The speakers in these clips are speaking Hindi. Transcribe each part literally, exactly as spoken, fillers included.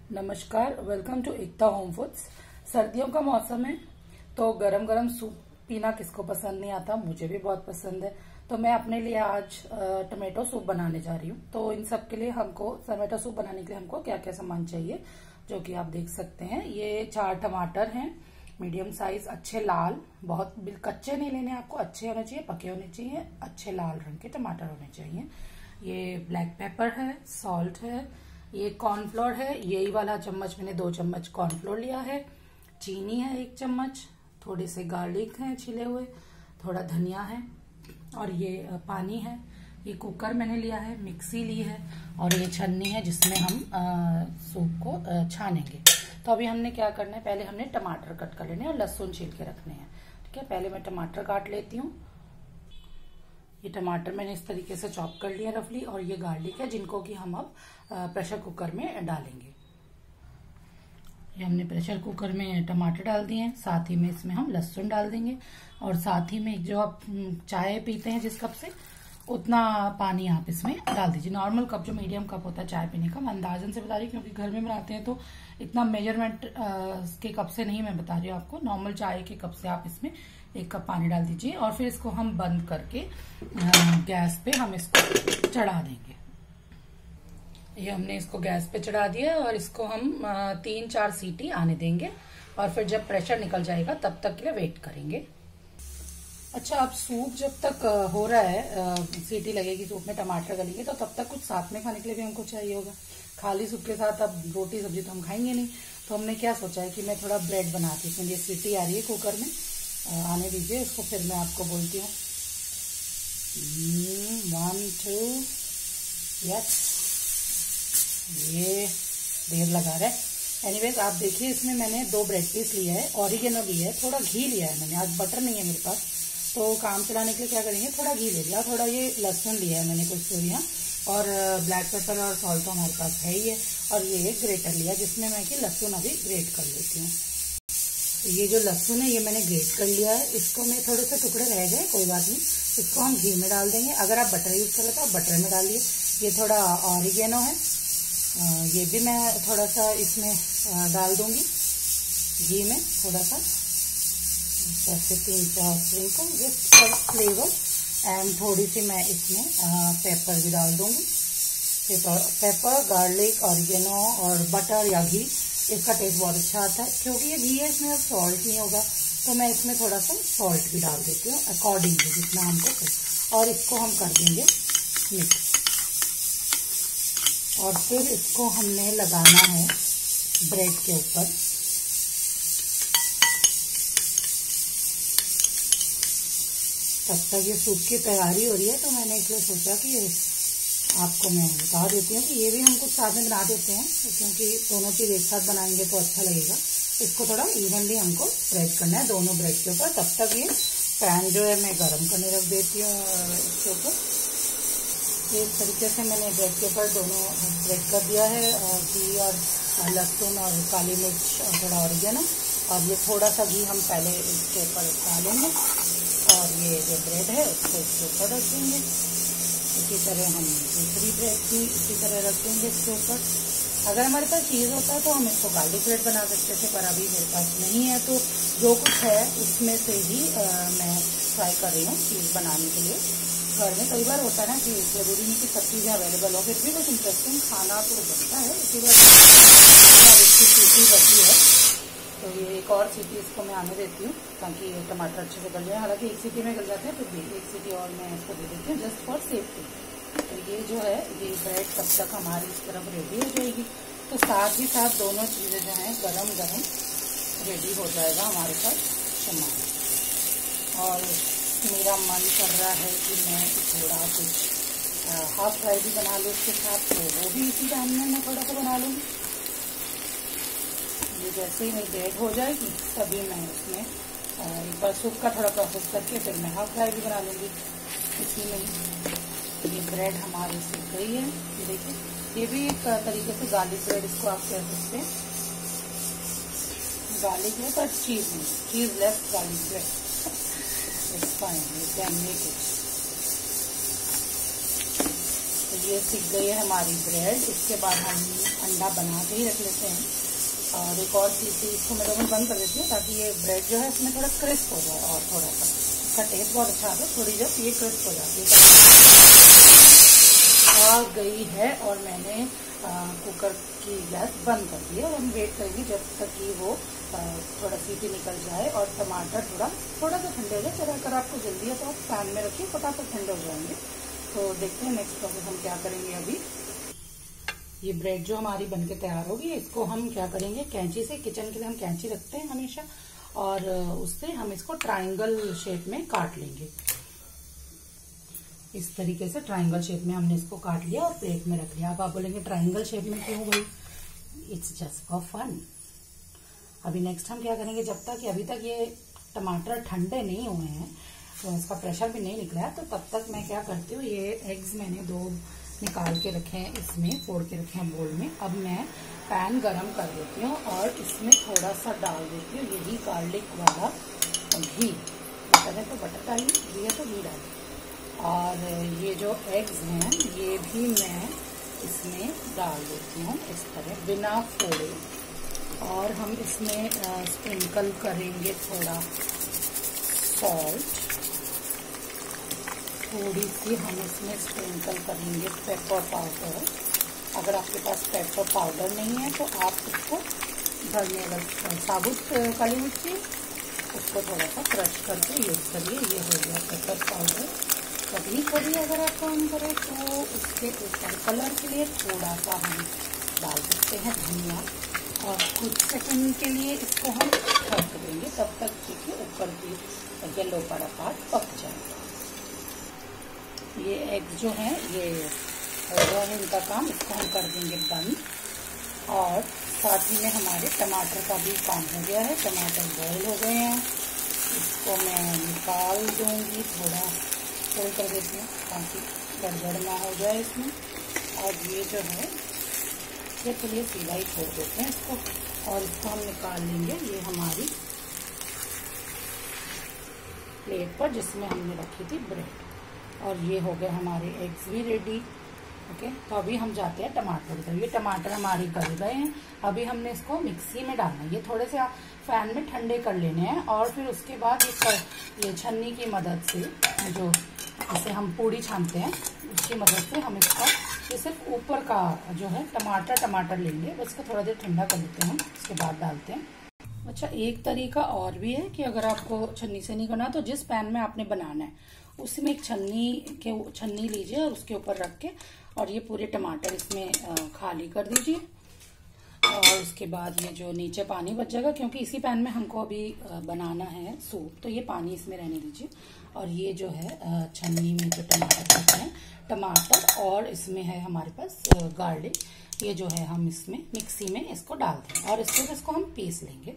नमस्कार, welcome to Ekta home foods. सर्दियों का मौसम है तो गरम गरम सूप पीना किसको पसंद नहीं आता। मुझे भी बहुत पसंद है। तो मैं अपने लिए आज टमाटो सूप बनाने जा रही हूँ। तो इन सब के लिए हमको टमाटो सूप बनाने के लिए हमको क्या क्या सामान चाहिए, जो कि आप देख सकते हैं। ये चार टमाटर हैं, मीडियम साइज, अच्छे लाल, बहुत कच्चे नहीं लेने आपको, अच्छे होने चाहिए, पके होने चाहिए, अच्छे लाल रंग के टमाटर होने चाहिए। ये ब्लैक पेपर है, सॉल्ट है, ये कॉर्नफ्लोर है, यही वाला चम्मच मैंने दो चम्मच कॉर्नफ्लोर लिया है, चीनी है एक चम्मच, थोड़े से गार्लिक हैं छिले हुए, थोड़ा धनिया है, और ये पानी है। ये कुकर मैंने लिया है, मिक्सी ली है, और ये छन्नी है जिसमें हम आ, सूप को आ, छानेंगे। तो अभी हमने क्या करना है, पहले हमने टमाटर कट कर लेने हैं और लहसुन छील के रखने हैं। ठीक है, पहले मैं टमाटर काट लेती हूँ। ये टमाटर मैंने इस तरीके से चॉप कर लिया रफली, और ये गार्लिक है जिनको कि हम अब प्रेशर कुकर में डालेंगे। ये हमने प्रेशर कुकर में टमाटर डाल दिए हैं, साथ ही में इसमें हम लहसुन डाल देंगे, और साथ ही में जो आप चाय पीते हैं जिस कप से, उतना पानी आप इसमें डाल दीजिए। नॉर्मल कप जो मीडियम कप होता है चाय पीने का, मैं अंदाजन से बता रही हूँ क्योंकि घर में बनाते हैं तो इतना मेजरमेंट के कप से नहीं मैं बता रही हूँ आपको। नॉर्मल चाय के कप से आप इसमें एक कप पानी डाल दीजिए, और फिर इसको हम बंद करके गैस पे हम इसको चढ़ा देंगे। ये हमने इसको गैस पे चढ़ा दिया, और इसको हम तीन चार सीटी आने देंगे, और फिर जब प्रेशर निकल जाएगा तब तक के लिए वेट करेंगे। अच्छा, अब सूप जब तक हो रहा है, सीटी लगेगी सूप में, टमाटर गलेंगे, तो तब तक कुछ साथ में खाने के लिए भी हमको चाहिए होगा। खाली सूप के साथ अब रोटी सब्जी तो हम खाएंगे नहीं। तो हमने क्या सोचा है कि मैं थोड़ा ब्रेड बनाती हूँ। ये सीटी आ रही है कुकर में, आने दीजिए इसको, फिर मैं आपको बोलती हूँ। वन टू यस, ये देर लगा रहा है। एनीवेज आप देखिए, इसमें मैंने दो ब्रेड पीस लिया है, ऑरिगेनो लिया है, थोड़ा घी लिया है मैंने। आज बटर नहीं है मेरे पास, तो काम चलाने के लिए क्या करेंगे, थोड़ा घी ले लिया, थोड़ा ये लहसुन लिया है मैंने कुछ सूरियाँ, और ब्लैक पेपर और सॉल्ट तो हमारे पास है ही है, और ये एक ग्रेटर लिया जिसमें मैं कि लहसुन अभी ग्रेट कर लेती हूँ। ये जो लहसुन है ये मैंने ग्रेट कर लिया है। इसको मैं थोड़े से टुकड़े रह गए, कोई बात नहीं, इसको हम घी में डाल देंगे। अगर आप बटर यूज कर लेते हो आप बटर में डालिए। ये थोड़ा ऑरिगेनो है, ये भी मैं थोड़ा सा इसमें डाल दूंगी घी में, थोड़ा सा जैसे तीन चार sprinkle just for flavour. And थोड़ी सी मैं इसमें पेपर भी डाल दूंगी। पेपर पेपर गार्लिक, ऑरिगेनो और बटर या घी, इसका टेस्ट बहुत अच्छा आता है। क्योंकि ये घी है, इसमें अब सॉल्ट नहीं होगा, तो मैं इसमें थोड़ा सा सॉल्ट भी डाल देती हूँ अकॉर्डिंगली जितना हमको, और इसको हम कर देंगे मिक्स। और फिर इसको हमने लगाना है ब्रेड के ऊपर। तब तक ये सूप की तैयारी हो रही है, तो मैंने इसलिए सोचा कि आपको मैं बता देती हूँ कि ये भी हम कुछ साथ में बना देते हैं, क्योंकि दोनों चीज एक साथ बनाएंगे तो अच्छा लगेगा। इसको थोड़ा इवनली हमको स्प्रेड करना है दोनों ब्रेड के ऊपर। तब तक ये पैन जो है मैं गरम करने रख देती हूँ इसके ऊपर। इस तरीके से मैंने ब्रेड के ऊपर दोनों स्प्रेड कर दिया है, घी और लहसुन और काली मिर्च और थोड़ा ऑरिगेनो, और ये थोड़ा सा घी हम पहले इसके ऊपर डालेंगे, और ये जो ब्रेड है उसको इसके ऊपर रख देंगे। इसी तरह हम दूसरी ब्रेड भी इसी तरह रख देंगे इसके ऊपर। अगर हमारे पास चीज़ होता है तो हम इसको गार्लिक ब्रेड बना सकते थे, पर अभी मेरे पास नहीं है, तो जो कुछ है उसमें से ही आ, मैं ट्राई कर रही हूँ चीज़ बनाने के लिए। घर में कई बार होता है ना कि जरूरी नहीं कि सब चीज़ें अवेलेबल हो, फिर भी कुछ इंटरेस्टिंग खाना तो बनता है। इसी बार इसकी सीटी बची है, तो ये एक और सीटी इसको मैं आने देती हूँ ताकि ये टमाटर अच्छे से गल जाए। हालांकि एक सीटी में गल जाते हैं, फिर भी एक सीटी और मैं इसको दे देती हूँ जस्ट फॉर सेफ्टी। तो ये जो है ये ब्रेड तब तक हमारी इस तरफ रेडी हो जाएगी, तो साथ ही साथ दोनों चीज़ें जो हैं गरम गरम रेडी हो जाएगा हमारे पास सामान। और मेरा मन कर रहा है कि मैं थोड़ा कुछ हाफ फ्राई भी बना लूँ उसके साथ, तो वो भी इसी टाइम में मैं थोड़ा सा बना लूँगी। ये जैसे ही मेरी ब्रेड हो जाएगी तभी मैं इसमें एक बार सूप का थोड़ा प्रोसेस करके फिर मैं हाफ फ्राई भी बना लूँगी इसी में ही। ये ब्रेड हमारी सीख गई है, ये देखिए, ये भी एक तरीके से गार्लिक ब्रेड इसको आप कह सकते हैं। गार्लिक है पर चीज नहीं, cheeseless garlic bread. It's fine, you can make it. तो ये सीख गई है हमारी ब्रेड। इसके बाद हम अंडा बना के ही रख लेते हैं। और एक और चीज़ इसको मैं डबल बंद कर देती हूँ ताकि ये ब्रेड जो है इसमें थोड़ा क्रिस्प हो जाए और थोड़ा सा इसका टेस्ट बहुत अच्छा आता है। थोड़ी जब ये क्रिस्प हो जाती है आ गई है और मैंने आ, कुकर की गैस बंद कर दी है और हम वेट करेंगे जब तक कि वो आ, थोड़ा सीटी निकल जाए और टमाटर थोड़ा थोड़ा सा ठंडे हो जाए। चलो अगर आपको जल्दी है तो आप पैन में रखिए, फटाफट ठंडे हो जाएंगे। तो देखते हैं नेक्स्ट प्रोसेस हम क्या करेंगे। अभी ये ब्रेड जो हमारी बनके तैयार होगी, इसको हम क्या करेंगे, कैंची से, किचन के लिए हम कैंची रखते हैं हमेशा, और उससे हम इसको ट्रायंगल शेप में काट लेंगे। इस तरीके से ट्रायंगल शेप में हमने इसको काट लिया और प्लेट में रख लिया। अब आप बोलेंगे ट्रायंगल शेप में क्यों भाई? It's just for fun. अभी नेक्स्ट हम क्या करेंगे, जब तक अभी तक ये टमाटर ठंडे नहीं हुए हैं तो इसका प्रेशर भी नहीं निकला है, तो तब तक मैं क्या करती हूँ, ये एग्स मैंने दो निकाल के रखे हैं, इसमें फोड़ के रखे हैं बोल में। अब मैं पैन गरम कर देती हूँ और इसमें थोड़ा सा डाल देती हूँ यही गार्लिक वाला घी। बटर है तो बटर डालिए, घी है तो घी डालिए। और ये जो एग्स हैं ये भी मैं इसमें डाल देती हूँ इस तरह बिना फोड़े। और हम इसमें स्प्रिंकल करेंगे थोड़ा सॉल्ट, थोड़ी सी हम इसमें स्प्रिंकल करेंगे पेपर पाउडर। अगर आपके पास पेपर पाउडर नहीं है तो आप उसको घर में अगर साबुत काली मिर्ची उसको थोड़ा सा क्रश करके यूज करिए। ये हो गया पेपर पाउडर। चटनी थोड़ी अगर आप काम करें तो उसके ऊपर कलर के लिए थोड़ा सा हम डाल सकते हैं धनिया, और कुछ सेकंड के लिए इसको हम ढक देंगे तब तक देखिए ऊपर की येलो वाला पार्ट पक जाएगा। ये एग जो है ये हो गया है इनका काम, इसको हम कर देंगे बंद। और साथ ही में हमारे टमाटर का भी काम हो गया है, टमाटर बॉयल हो गए हैं। इसको मैं निकाल दूंगी, थोड़ा फोल्ड कर देती हूँ ताकि गड़बड़ ना हो जाए इसमें। और ये जो है ये चलिए सीधा ही छोड़ देते हैं इसको, और इसको हम निकाल लेंगे ये हमारी प्लेट पर जिसमें हमने रखी थी ब्रेड। और ये हो गए हमारे एग्स भी रेडी। ओके, तो अभी हम जाते हैं टमाटर की तरफ। ये टमाटर हमारे गल गए हैं। अभी हमने इसको मिक्सी में डालना है। ये थोड़े से फैन में ठंडे कर लेने हैं और फिर उसके बाद ये ये छन्नी की मदद से, जो जैसे हम पूड़ी छानते हैं उसकी मदद से हम इसका, ये सिर्फ ऊपर का जो है टमाटर टमाटर लेंगे, बस इसको थोड़ा देर ठंडा कर लेते हैं, उसके बाद डालते हैं। अच्छा, एक तरीका और भी है कि अगर आपको छन्नी से नहीं करना तो जिस पैन में आपने बनाना है उसमें एक छन्नी के छन्नी लीजिए और उसके ऊपर रख के और ये पूरे टमाटर इसमें खाली कर दीजिए। और उसके बाद ये जो नीचे पानी बच जाएगा, क्योंकि इसी पैन में हमको अभी बनाना है सूप, तो ये पानी इसमें रहने दीजिए। और ये जो है छन्नी में जो टमाटर रखे हैं, टमाटर और इसमें है हमारे पास गार्लिक, ये जो है हम इसमें मिक्सी में इसको डाल दें और इसको इसको हम पीस लेंगे।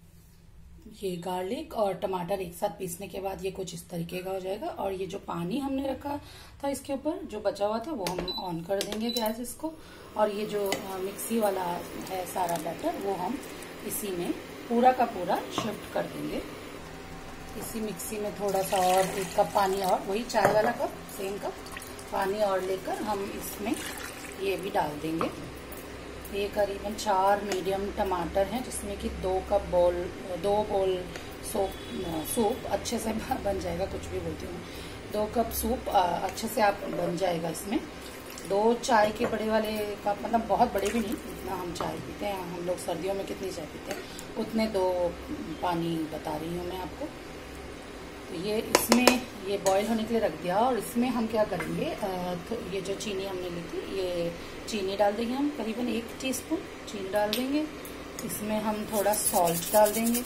ये गार्लिक और टमाटर एक साथ पीसने के बाद ये कुछ इस तरीके का हो जाएगा। और ये जो पानी हमने रखा था इसके ऊपर जो बचा हुआ था वो हम ऑन कर देंगे गैस इसको। और ये जो मिक्सी वाला है सारा बैटर वो हम इसी में पूरा का पूरा शिफ्ट कर देंगे। इसी मिक्सी में थोड़ा सा और एक कप पानी और, वही चाय वाला कप, सेम कप पानी और लेकर हम इसमें ये भी डाल देंगे। ये करीबन चार मीडियम टमाटर हैं जिसमें कि दो कप बोल दो बोल सूप सूप अच्छे से बन जाएगा, कुछ भी बोलती हूँ, दो कप सूप अच्छे से आप बन जाएगा इसमें। दो चाय के बड़े वाले कप, मतलब बहुत बड़े भी नहीं, इतना हम चाय पीते हैं हम लोग सर्दियों में कितनी चाय पीते हैं उतने दो पानी बता रही हूँ मैं आपको। तो ये इसमें ये बॉईल होने के लिए रख दिया और इसमें हम क्या करेंगे, तो ये जो चीनी हमने ली थी ये चीनी डाल देंगे हम, करीबन एक टीस्पून चीनी डाल देंगे। इसमें हम थोड़ा सॉल्ट डाल देंगे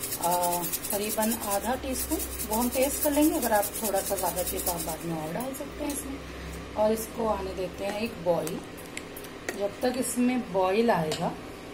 करीबन आधा टीस्पून, वो हम टेस्ट कर लेंगे, अगर आप थोड़ा सा ज़्यादा चाहिए तो आप बाद में और डाल सकते हैं इसमें। और इसको आने देते हैं एक बॉईल, जब तक इसमें बॉईल आएगा।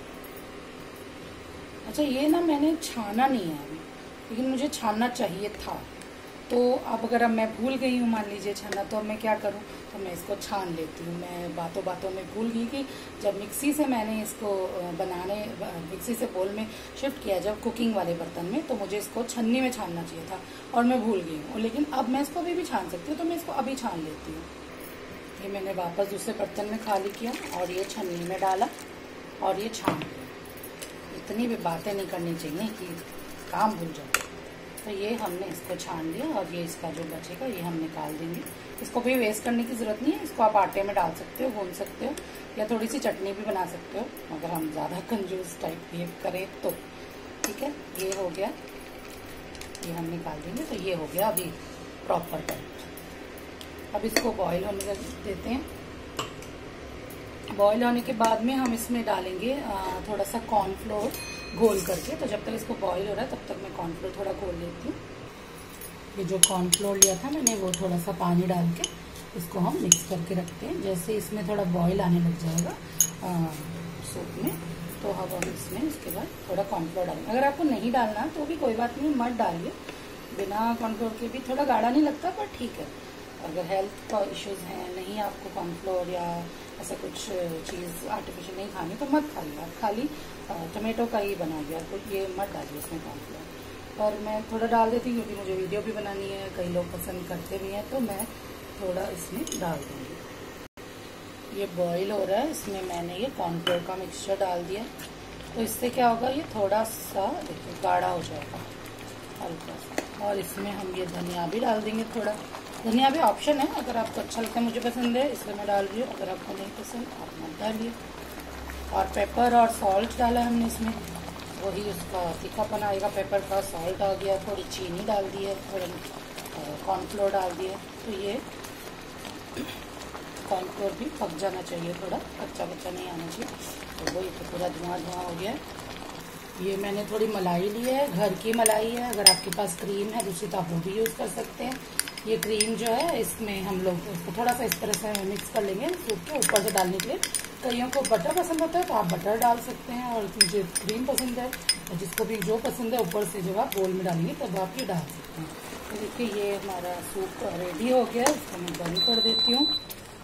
अच्छा, ये ना मैंने छाना नहीं है अभी, लेकिन मुझे छानना चाहिए था, तो अब अगर अब मैं भूल गई हूँ मान लीजिए छानना, तो अब मैं क्या करूँ, तो मैं इसको छान लेती हूँ। मैं बातों बातों में भूल गई कि जब मिक्सी से मैंने इसको बनाने मिक्सी से बोल में शिफ्ट किया जब कुकिंग वाले बर्तन में, तो मुझे इसको छन्नी में छानना चाहिए था और मैं भूल गई हूँ। लेकिन अब मैं इसको अभी भी छान सकती हूँ, तो मैं इसको अभी छान लेती हूँ। ये मैंने वापस दूसरे बर्तन में खाली किया और ये छन्नी में डाला और ये छान लिया। इतनी भी बातें नहीं करनी चाहिए कि काम भूल जाए। तो ये हमने इसको छान लिया और ये इसका जो बचेगा ये हम निकाल देंगे। इसको भी वेस्ट करने की ज़रूरत नहीं है, इसको आप आटे में डाल सकते हो, भून सकते हो, या थोड़ी सी चटनी भी बना सकते हो अगर हम ज़्यादा कंजूस टाइप बिहेव करें तो। ठीक है, ये हो गया, ये हम निकाल देंगे। तो ये हो गया अभी प्रॉपर टाइप। अब इसको बॉईल होने देते हैं। बॉईल होने के बाद में हम इसमें डालेंगे थोड़ा सा कॉर्नफ्लोर घोल करके। तो जब तक इसको बॉईल हो रहा है तब तक मैं कॉर्नफ्लोर थोड़ा घोल लेती हूँ। ये जो कॉर्नफ्लोर लिया था मैंने वो थोड़ा सा पानी डाल के इसको हम मिक्स करके रखते हैं। जैसे इसमें थोड़ा बॉईल आने लग जाएगा सूप में तो अब हम इसमें इसके बाद थोड़ा कॉर्नफ्लोर डालेंगे। अगर आपको नहीं डालना तो भी कोई बात नहीं, मत डालिए, बिना कॉर्नफ्लोर के भी थोड़ा गाढ़ा नहीं लगता, पर ठीक है। अगर हेल्थ का इश्यूज हैं, नहीं आपको कॉर्नफ्लोर या ऐसा कुछ चीज़ आर्टिफिशियल नहीं खानी तो मत खाइए, आप खाली टमाटो का ही बनाइए, आपको ये मत डालिए इसमें कॉर्नफ्लोर। पर मैं थोड़ा डाल देती हूँ क्योंकि मुझे वीडियो भी बनानी है, कई लोग पसंद करते भी हैं, तो मैं थोड़ा इसमें डाल दूँगी। ये बॉईल हो रहा है, इसमें मैंने ये कॉर्नफ्लोर का मिक्सचर डाल दिया। तो इससे क्या होगा, ये थोड़ा सा देखिए गाढ़ा हो जाएगा हल्का सा। और इसमें हम ये धनिया भी डाल देंगे थोड़ा। धनिया भी ऑप्शन है, अगर आपको अच्छा लगता है, मुझे पसंद है इसलिए मैं डाल रही हूँ, अगर आपको नहीं पसंद आप मत डालिए। और पेपर और सॉल्ट डाला है हमने इसमें, वही उसका तीखापन आएगा पेपर का। सॉल्ट आ गया, थोड़ी चीनी डाल दी है, थोड़ा कॉर्नफ्लोर डाल दिया। तो ये कॉर्नफ्लोर भी पक जाना चाहिए, थोड़ा कच्चा कच्चा नहीं आना चाहिए। तो वही तो पूरा धुआं धुआं हो गया। ये मैंने थोड़ी मलाई ली है, घर की मलाई है, अगर आपके पास क्रीम है दूसरी तो आप वो भी यूज़ कर सकते हैं। ये क्रीम जो है इसमें हम लोग इसको थोड़ा सा इस तरह से मिक्स कर लेंगे सूप के ऊपर से डालने के लिए। कईयों को बटर पसंद होता है तो आप बटर डाल सकते हैं, और मुझे क्रीम पसंद है, और जिसको भी जो पसंद है ऊपर से जब आप बोल में डालेंगे तब आप ये डाल सकते हैं। तो देखिए ये हमारा सूप रेडी हो गया, इसको मैं बंद कर देती हूँ।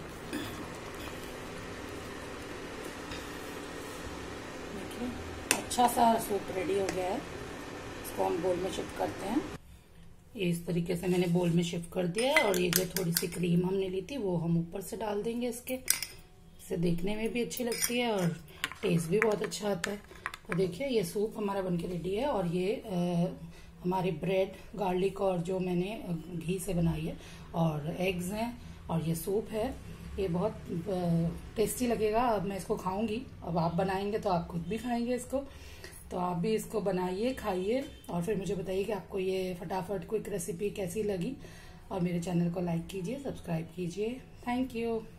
देखिए अच्छा सा सूप रेडी हो गया है। इसको हम बोल में शिफ्ट करते हैं। ये इस तरीके से मैंने बोल में शिफ्ट कर दिया है, और ये जो थोड़ी सी क्रीम हमने ली थी वो हम ऊपर से डाल देंगे इसके। इससे देखने में भी अच्छी लगती है और टेस्ट भी बहुत अच्छा आता है। तो देखिए ये सूप हमारा बनके रेडी है, और ये आ, हमारी ब्रेड गार्लिक और जो मैंने घी से बनाई है, और एग्स हैं, और ये सूप है। ये बहुत टेस्टी लगेगा। अब मैं इसको खाऊंगी, अब आप बनाएंगे तो आप खुद भी खाएंगे इसको। तो आप भी इसको बनाइए, खाइए, और फिर मुझे बताइए कि आपको ये फटाफट क्विक रेसिपी कैसी लगी। और मेरे चैनल को लाइक कीजिए, सब्सक्राइब कीजिए। Thank you.